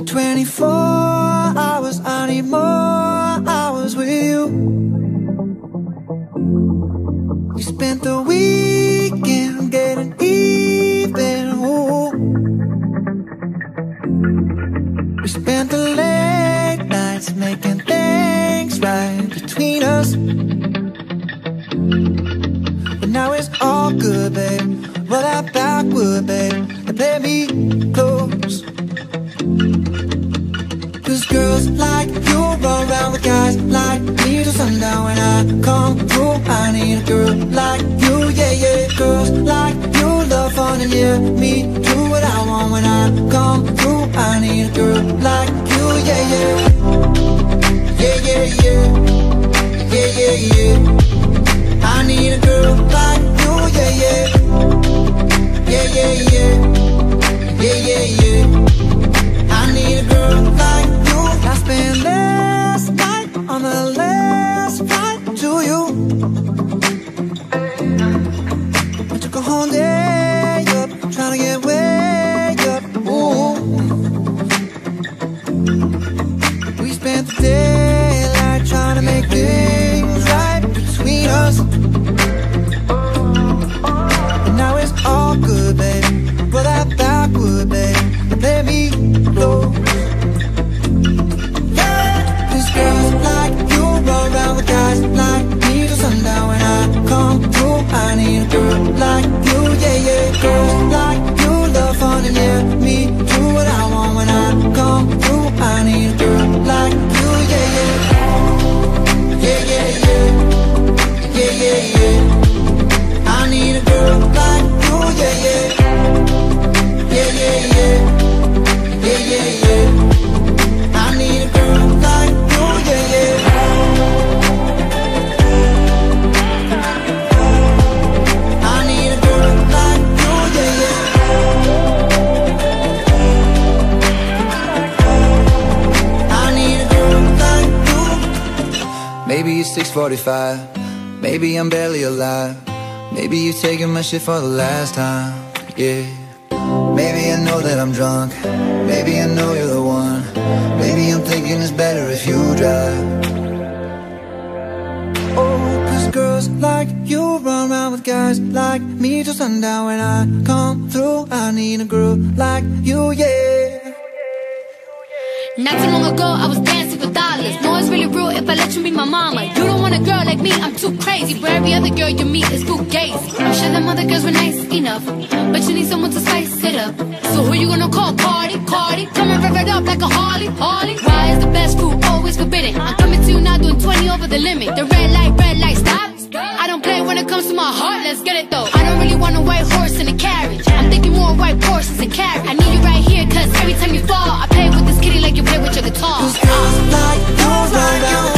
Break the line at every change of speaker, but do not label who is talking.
24 hours, I need more hours with you. We spent the weekend getting even, ooh. We spent the late nights making things right between us. But now it's all good, babe. Roll that backward, babe, and play me close. Cause girls like you run around with guys like me till sundown. When I come through, I need a girl like you, yeah, yeah. Girls like you love fun and yeah, me do what I want. When I come through, I need a girl like you, yeah, yeah. Yeah, yeah, yeah. Yeah, yeah, yeah. I need a girl like you, yeah, yeah. Yeah, yeah, yeah. Yeah, yeah, yeah. I need a girl like you. I spent last night on the last flight to you. I took a whole day up, trying to get way up, ooh. We spent the daylight trying to make things right between us. And now it's all good, babe. Roll that backward, babe, and let me close. Girls like you run around with guys like me till sundown. When I come through, I need a girl like you, yeah, yeah. Girls like you love fun and yeah, me do what I want. When I come through, I need a girl like you, yeah, yeah. Yeah, yeah, yeah. Yeah, yeah, yeah. I need a girl like you, yeah, yeah. Yeah, yeah, yeah. Yeah, yeah, yeah. I need a girl like you, yeah, yeah. I need a girl like you, yeah, yeah. I need a girl like you. Maybe it's 6:45, maybe I'm barely alive. Maybe you're taking my shit for the last time, yeah. Maybe I know that I'm drunk, maybe I know you're the one. Maybe I'm thinking it's better if you drive. Oh, cause girls like you run around with guys like me till sundown. When I come through, I need a girl like you, yeah.
Not too long ago, I was dancing for dollars. No, it's really real if I let you be my mama. You don't want a girl like me, I'm too crazy. But every other girl you meet is fugazi. I'm sure them other girls were nice enough, but you need someone to spice it up. So who you gonna call? Cardi, Cardi. Come and rev it up like a Harley, Harley. Why is the best food always forbidden? I'm coming to you now doing 20 over the limit. The red light, stop. I don't play when it comes to my heart, let's get it though. I don't really want a white horse in a carriage. I'm thinking more white horses and carriage. I need you right here, cause every time you fall, I play with this kitty like you play with your guitar.
Cause girls like you run around